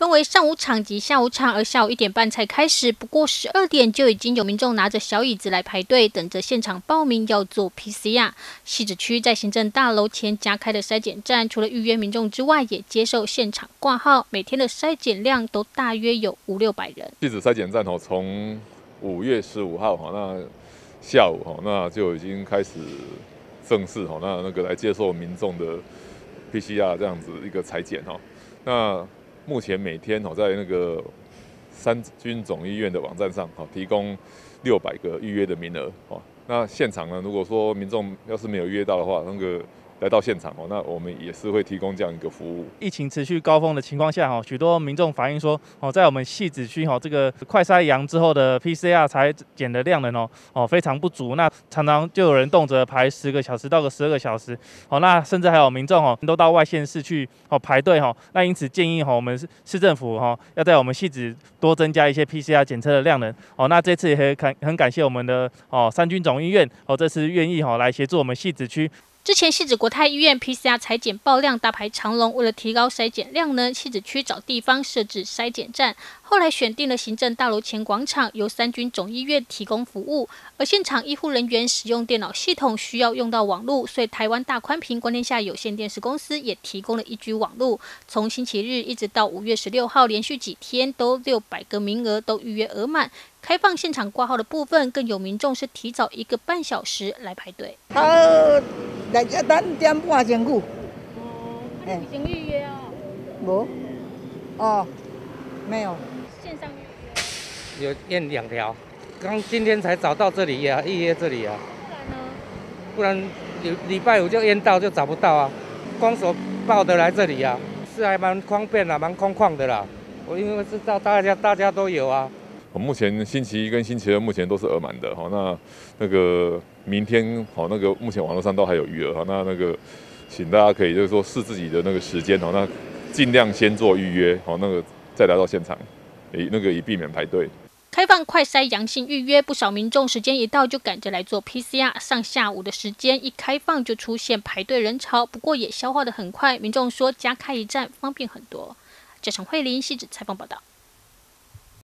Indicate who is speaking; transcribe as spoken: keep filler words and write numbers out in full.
Speaker 1: 分为上午场及下午场，而下午一点半才开始。不过十二点就已经有民众拿着小椅子来排队，等着现场报名要做 P C R。汐止区在行政大楼前加开的筛检站，除了预约民众之外，也接受现场挂号，每天的筛检量都大约有五六百人。
Speaker 2: 汐止筛检站哦，从五月十五号哈，那下午哈，那就已经开始正式哈，那那个来接受民众的 P C R 这样子一个采检哈。那目前每天哈，在那个三军总医院的网站上哈，提供六百个预约的名额哈。那现场呢，如果说民众要是没有约到的话，那个来到现场哦，那我们也是会提供这样一个服务。
Speaker 3: 疫情持续高峰的情况下，哈，许多民众反映说，哦，在我们汐止区，哈，这个快筛阳之后的 P C R 采检的量能哦，哦非常不足，那常常就有人动辄排十个小时到个十二个小时，哦，那甚至还有民众哦，都到外县市去哦排队哈，那因此建议哈，我们市政府哈，要在我们汐止多增加一些 P C R 检测的量能，哦，那这次也很感很感谢我们的哦三军总医院，哦，这次愿意哈来协助我们汐止区。
Speaker 1: 之前汐止国泰医院 P C R 采检爆量大排长龙，为了提高筛检量呢，汐止区找地方设置筛检站，后来选定了行政大楼前广场，由三军总医院提供服务。而现场医护人员使用电脑系统需要用到网络，所以台湾大宽屏光天下有线电视公司也提供了一居网络。从星期日一直到五月十六号，连续几天都六百个名额都预约额满。开放现场挂号的部分，更有民众是提早一个半小时来排队。
Speaker 4: 他来这等点半钟久。
Speaker 1: 哦，那你已经预约哦？
Speaker 4: 无。哦，没有。
Speaker 1: 线上预
Speaker 5: 约。有验两条，刚今天才找到这里呀、啊，预约这里啊。不然呢？不然礼礼拜五就验到就找不到啊，光手报的来这里啊，是还蛮方便啦，蛮空旷的啦。我因为知道大家大家都有啊。
Speaker 2: 我目前星期一跟星期二目前都是额满的哈，那那个明天好，那个目前网络上都还有余额哈，那那个请大家可以就是说视自己的那个时间哈，那尽量先做预约好，那个再来到现场，以那个以避免排队。
Speaker 1: 开放快筛阳性预约，不少民众时间一到就赶着来做 P C R， 上下午的时间一开放就出现排队人潮，不过也消化得很快。民众说加开一站方便很多。这场慧琳汐止采访报道。